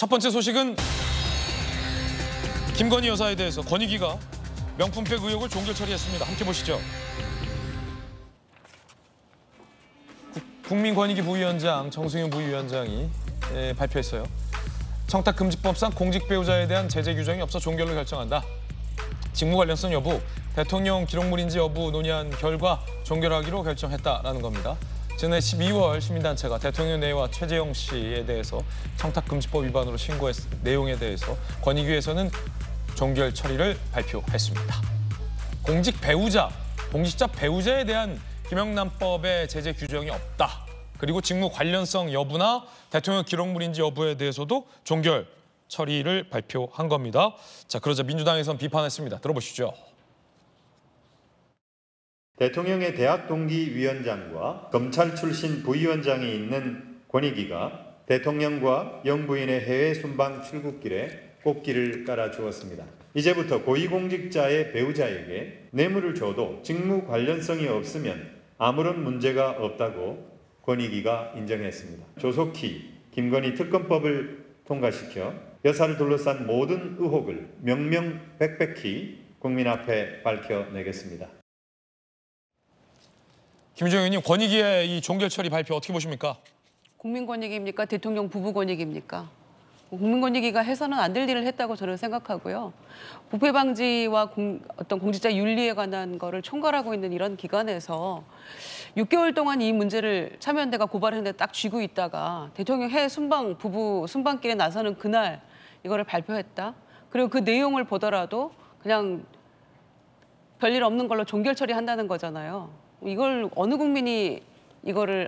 첫 번째 소식은 김건희 여사에 대해서 권익위가 명품백 의혹을 종결 처리했습니다. 함께 보시죠. 국민권익위 부위원장 정승윤 부위원장이 발표했어요. 청탁금지법상 공직 배우자에 대한 제재 규정이 없어 종결로 결정한다. 직무 관련성 여부, 대통령 기록물인지 여부 논의한 결과 종결하기로 결정했다라는 겁니다. 지난해 12월 시민단체가 대통령 내와 최재형 씨에 대해서 청탁금지법 위반으로 신고했 내용에 대해서 권익위에서는 종결 처리를 발표했습니다. 공직자 배우자에 대한 김영란법의 제재 규정이 없다. 그리고 직무 관련성 여부나 대통령 기록물인지 여부에 대해서도 종결 처리를 발표한 겁니다. 자, 그러자 민주당에선 비판했습니다. 들어보시죠. 대통령의 대학 동기 위원장과 검찰 출신 부위원장이 있는 권익위가 대통령과 영부인의 해외 순방 출국길에 꽃길을 깔아주었습니다. 이제부터 고위공직자의 배우자에게 뇌물을 줘도 직무 관련성이 없으면 아무런 문제가 없다고 권익위가 인정했습니다. 조속히 김건희 특검법을 통과시켜 여사를 둘러싼 모든 의혹을 명명백백히 국민 앞에 밝혀내겠습니다. 김유정 의원님, 권익위의 이 종결 처리 발표 어떻게 보십니까? 국민권익위입니까? 대통령 부부권익위입니까? 국민권익위가 해서는 안 될 일을 했다고 저는 생각하고요. 부패 방지와 어떤 공직자 윤리에 관한 거를 총괄하고 있는 이런 기관에서 6개월 동안 이 문제를 참여연대가 고발했는데 딱 쥐고 있다가 대통령 해외 순방, 부부 순방길에 나서는 그날 이거를 발표했다. 그리고 그 내용을 보더라도 그냥 별일 없는 걸로 종결 처리한다는 거잖아요. 이걸 어느 국민이 이거를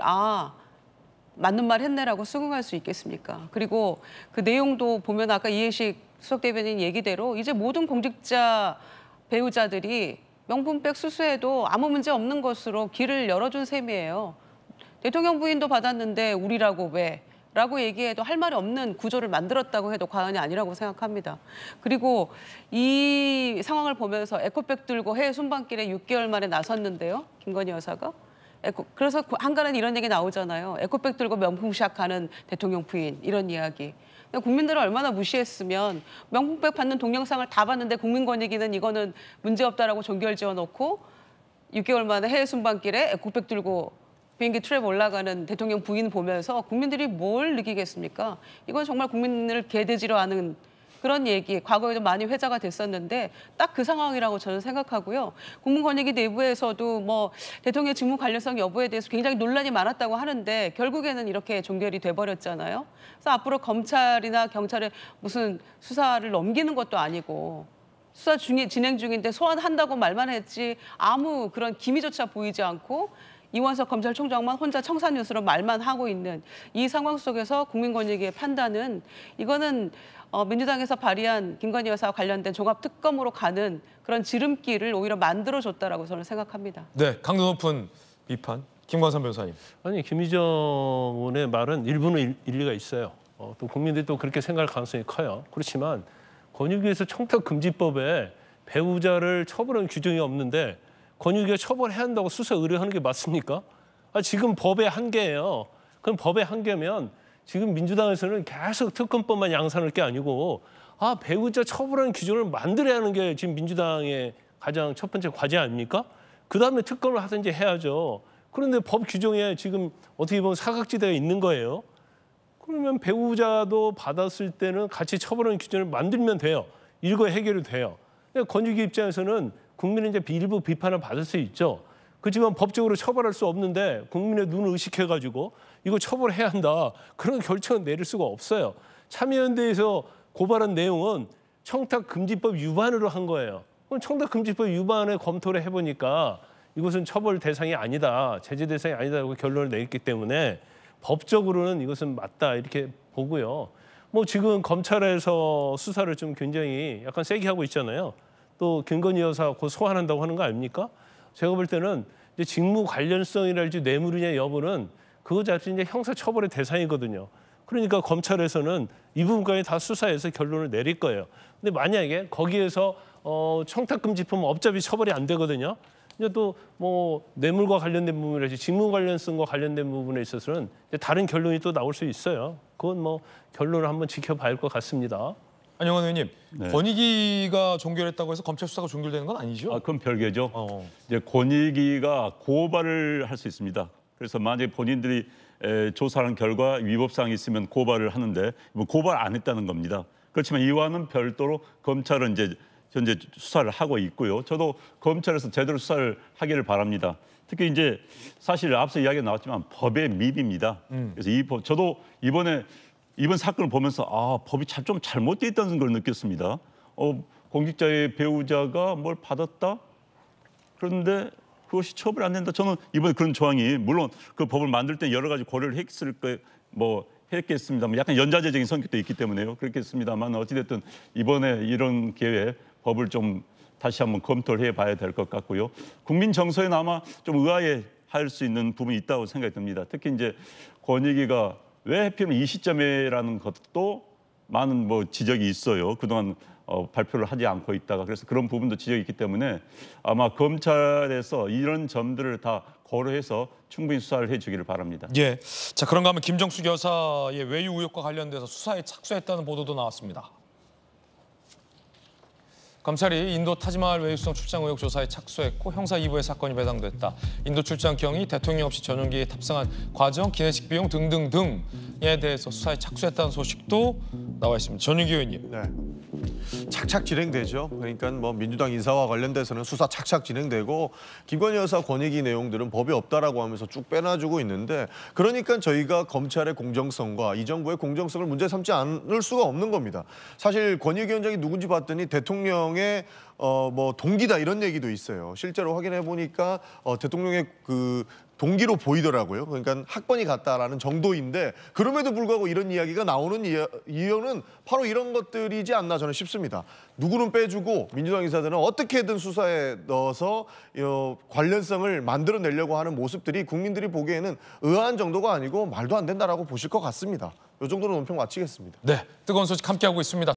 맞는 말 했네라고 수긍할 수 있겠습니까? 그리고 그 내용도 보면 아까 이해식 수석 대변인 얘기대로 이제 모든 공직자 배우자들이 명품백 수수해도 아무 문제 없는 것으로 길을 열어준 셈이에요. 대통령 부인도 받았는데 우리라고 왜? 라고 얘기해도 할 말이 없는 구조를 만들었다고 해도 과언이 아니라고 생각합니다. 그리고 이 상황을 보면서 에코백 들고 해외 순방길에 6개월 만에 나섰는데요. 김건희 여사가. 그래서 한간은 이런 얘기 나오잖아요. 에코백 들고 명품샵 가는 대통령 부인 이런 이야기. 국민들을 얼마나 무시했으면 명품백 받는 동영상을 다 봤는데 국민권익위는 이거는 문제없다라고 종결 지어놓고 6개월 만에 해외 순방길에 에코백 들고 비행기 트랩 올라가는 대통령 부인 보면서 국민들이 뭘 느끼겠습니까? 이건 정말 국민을 개돼지로 하는 그런 얘기, 과거에도 많이 회자가 됐었는데 딱 그 상황이라고 저는 생각하고요. 국민권익위 내부에서도 뭐 대통령 직무 관련성 여부에 대해서 굉장히 논란이 많았다고 하는데 결국에는 이렇게 종결이 돼버렸잖아요. 그래서 앞으로 검찰이나 경찰에 무슨 수사를 넘기는 것도 아니고 수사 진행 중인데 소환한다고 말만 했지 아무 그런 기미조차 보이지 않고 이원석 검찰총장만 혼자 청산유수로 말만 하고 있는 이 상황 속에서 국민권익위의 판단은 이거는 민주당에서 발의한 김건희 여사와 관련된 종합특검으로 가는 그런 지름길을 오히려 만들어줬다라고 저는 생각합니다. 네, 강도 높은 비판. 김광선 변호사님. 아니, 김희정 의원의 말은 일부는 일리가 있어요. 또 국민들이 또 그렇게 생각할 가능성이 커요. 그렇지만 권익위에서 청탁금지법에 배우자를 처벌하는 규정이 없는데 권익위가 처벌해야 한다고 수사 의뢰하는 게 맞습니까? 지금 법의 한계예요. 그럼 법의 한계면 지금 민주당에서는 계속 특검법만 양산할 게 아니고 배우자 처벌하는 규정을 만들어야 하는 게 지금 민주당의 가장 첫 번째 과제 아닙니까? 그다음에 특검을 하든지 해야죠. 그런데 법 규정에 지금 어떻게 보면 사각지대가 있는 거예요. 그러면 배우자도 받았을 때는 같이 처벌하는 규정을 만들면 돼요. 이거 해결이 돼요. 권익위 입장에서는 국민은 이제 일부 비판을 받을 수 있죠. 그렇지만 법적으로 처벌할 수 없는데 국민의 눈을 의식해가지고 이거 처벌해야 한다. 그런 결정을 내릴 수가 없어요. 참여연대에서 고발한 내용은 청탁금지법 위반으로 한 거예요. 그럼 청탁금지법 위반을 검토를 해보니까 이것은 처벌 대상이 아니다. 제재 대상이 아니다라고 결론을 내렸기 때문에 법적으로는 이것은 맞다 이렇게 보고요. 뭐 지금 검찰에서 수사를 좀 굉장히 약간 세게 하고 있잖아요. 또 김건희 여사 곧 소환한다고 하는 거 아닙니까? 제가 볼 때는 이제 직무 관련성이랄지 뇌물이냐 여부는 그거 자체 이제 형사처벌의 대상이거든요. 그러니까 검찰에서는 이 부분까지 다 수사해서 결론을 내릴 거예요. 근데 만약에 거기에서 청탁금지법 어차피 처벌이 안 되거든요. 이제 또 뭐 뇌물과 관련된 부분이라든지 직무 관련성과 관련된 부분에 있어서는 이제 다른 결론이 또 나올 수 있어요. 그건 뭐 결론을 한번 지켜봐야 할 것 같습니다. 안영환 의원님, 네. 권익위가 종결했다고 해서 검찰 수사가 종결되는 건 아니죠? 아, 그건 별개죠. 어. 이제 권익위가 고발을 할 수 있습니다. 그래서 만약에 본인들이 조사한 결과 위법사항이 있으면 고발을 하는데 뭐 고발 안 했다는 겁니다. 그렇지만 이와는 별도로 검찰은 이제 현재 수사를 하고 있고요. 저도 검찰에서 제대로 수사를 하기를 바랍니다. 특히 이제 사실 앞서 이야기가 나왔지만 법의 미비입니다. 그래서 이 법, 저도 이번 사건을 보면서 법이 좀 잘못되어 있다는 걸 느꼈습니다. 공직자의 배우자가 뭘 받았다? 그런데 그것이 처벌이 안 된다. 저는 이번에 그런 조항이 물론 그 법을 만들 때 여러 가지 고려를 했겠습니다만 약간 연좌제적인 성격도 있기 때문에요. 그렇겠습니다만 어찌됐든 이번에 이런 기회에 법을 좀 다시 한번 검토를 해봐야 될 것 같고요. 국민 정서에는 아마 좀 의아해할 수 있는 부분이 있다고 생각이 듭니다. 특히 이제 권익위가 왜 하필이면 이 시점에라는 것도 많은 뭐 지적이 있어요. 그동안 발표를 하지 않고 있다가 그래서 그런 부분도 지적이 있기 때문에 아마 검찰에서 이런 점들을 다 고려해서 충분히 수사를 해주기를 바랍니다. 예. 자, 그런가 하면 김정숙 여사의 외유 의혹과 관련돼서 수사에 착수했다는 보도도 나왔습니다. 검찰이 인도 타지마할 외유성 출장 의혹 조사에 착수했고 형사 2부의 사건이 배당됐다. 인도 출장 경위, 대통령 없이 전용기에 탑승한 과정, 기내식 비용 등등등에 대해서 수사에 착수했다는 소식도 나와 있습니다. 전유기 의원님. 네. 착착 진행되죠. 그러니까 뭐 민주당 인사와 관련돼서는 수사 착착 진행되고 김건희 여사 권익위 내용들은 법이 없다라고 하면서 쭉 빼놔주고 있는데 그러니까 저희가 검찰의 공정성과 이 정부의 공정성을 문제 삼지 않을 수가 없는 겁니다. 사실 권익위원장이 누군지 봤더니 대통령의 뭐 동기다 이런 얘기도 있어요. 실제로 확인해 보니까 대통령의 그 동기로 보이더라고요. 그러니까 학번이 같다라는 정도인데 그럼에도 불구하고 이런 이야기가 나오는 이유는 바로 이런 것들이지 않나 저는 싶습니다. 누구는 빼주고 민주당 인사들은 어떻게든 수사에 넣어서 관련성을 만들어내려고 하는 모습들이 국민들이 보기에는 의아한 정도가 아니고 말도 안 된다라고 보실 것 같습니다. 이 정도로 논평 마치겠습니다. 네, 뜨거운 소식 함께하고 있습니다.